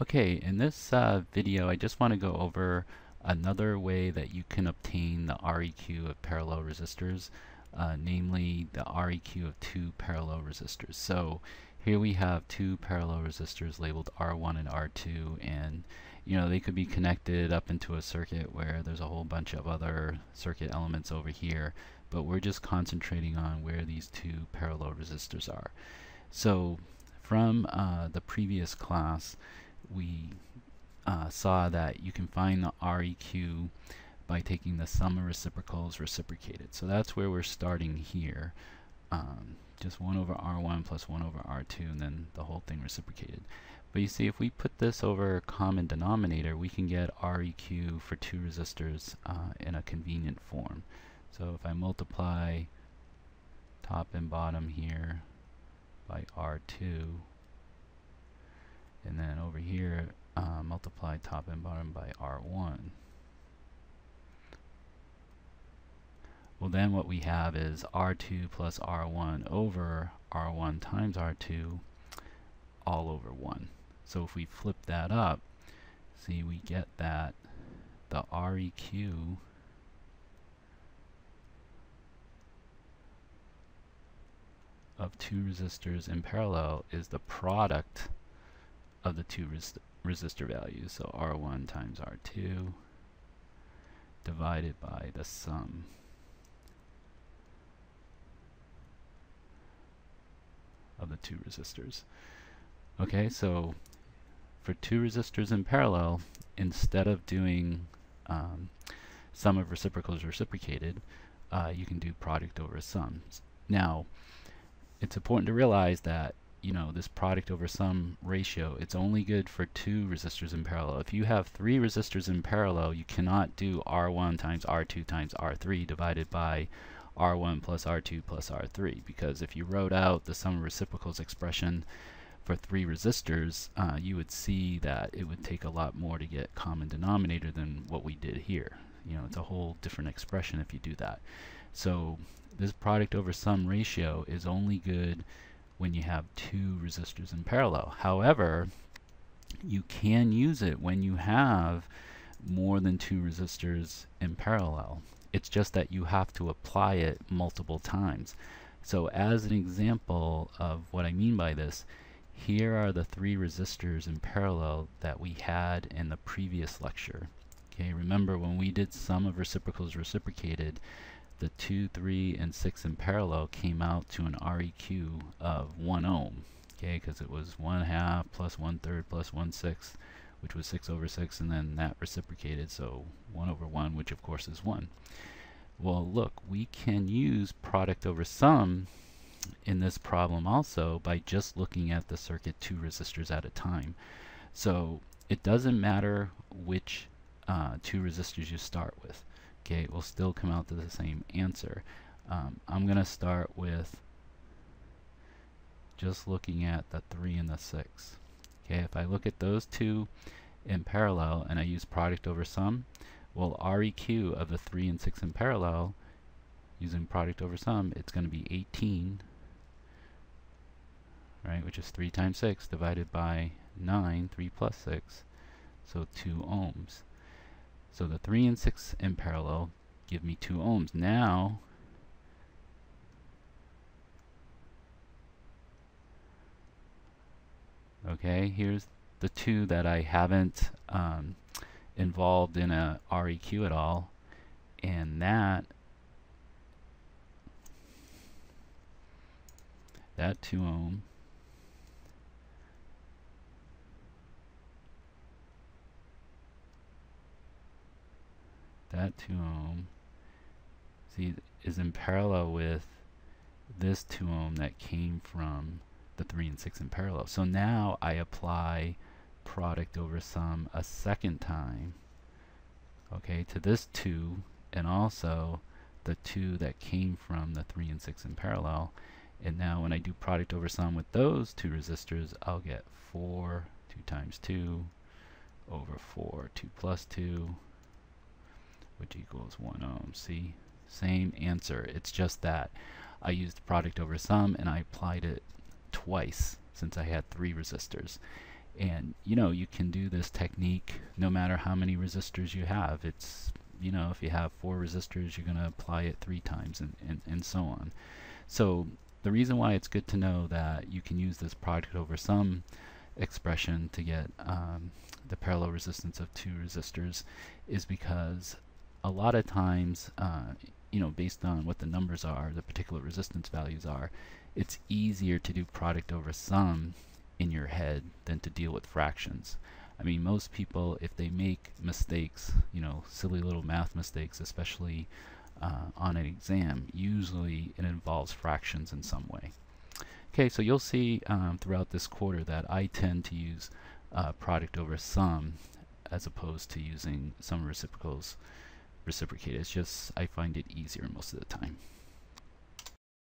Okay, in this video I just want to go over another way that you can obtain the REQ of parallel resistors, namely the REQ of two parallel resistors. So here we have two parallel resistors labeled R1 and R2, and they could be connected up into a circuit where there's a whole bunch of other circuit elements over here, but we're just concentrating on where these two parallel resistors are. So from the previous class, we saw that you can find the REQ by taking the sum of reciprocals reciprocated. So that's where we're starting here. Just 1 over R1 plus 1 over R2, and then the whole thing reciprocated. But you see, if we put this over a common denominator, we can get REQ for two resistors in a convenient form. So if I multiply top and bottom here by R2, and then over here multiply top and bottom by R1. Well, then what we have is R2 plus R1 over R1 times R2 all over 1. So if we flip that up, see, we get that the REQ of two resistors in parallel is the product of the two resistor values. So R1 times R2 divided by the sum of the two resistors. Okay, so for two resistors in parallel, instead of doing sum of reciprocals reciprocated, you can do product over sums. Now, it's important to realize that this product over sum ratio, it's only good for two resistors in parallel. If you have three resistors in parallel, you cannot do R1 times R2 times R3 divided by R1 plus R2 plus R3, because if you wrote out the sum of reciprocals expression for three resistors, you would see that it would take a lot more to get common denominator than what we did here. It's a whole different expression if you do that. So this product over sum ratio is only good when you have two resistors in parallel. However, you can use it when you have more than two resistors in parallel. It's just that you have to apply it multiple times. So as an example of what I mean by this, here are the three resistors in parallel that we had in the previous lecture. Okay, remember when we did sum of reciprocals reciprocated, the 2, 3, and 6 in parallel came out to an REQ of 1 ohm, okay, because it was 1/2 plus 1/3 plus 1/6, which was 6 over 6, and then that reciprocated, so 1 over 1, which of course is 1. Well, look, we can use product over sum in this problem also by just looking at the circuit two resistors at a time. So it doesn't matter which two resistors you start with. Okay, it will still come out to the same answer. I'm going to start with just looking at the 3 and the 6. Okay, if I look at those two in parallel and I use product over sum, well, REQ of the 3 and 6 in parallel, using product over sum, it's going to be 18, right, which is 3 times 6 divided by 9, 3 plus 6, so 2 ohms. So the 3 and 6 in parallel give me 2 ohms. Now, okay, here's the two that I haven't involved in a REQ at all, and that 2 ohm see, is in parallel with this 2 ohm that came from the 3 and 6 in parallel. So now I apply product over sum a second time, okay, to this 2 and also the 2 that came from the 3 and 6 in parallel. And now when I do product over sum with those two resistors, I'll get 4, 2 times 2 over 4, 2 plus 2, which equals 1 ohm. See, same answer. It's just that I used product over sum and I applied it twice since I had three resistors. And you know, you can do this technique no matter how many resistors you have. It's, you know, if you have 4 resistors, you're going to apply it 3 times, and so on. So the reason why it's good to know that you can use this product over sum expression to get the parallel resistance of 2 resistors is because a lot of times, you know, based on what the numbers are, the particular resistance values are, it's easier to do product over sum in your head than to deal with fractions. I mean, most people, if they make mistakes, you know, silly little math mistakes, especially on an exam, usually it involves fractions in some way. Okay, so you'll see throughout this quarter that I tend to use product over sum as opposed to using sum reciprocals reciprocated. It's just I find it easier most of the time.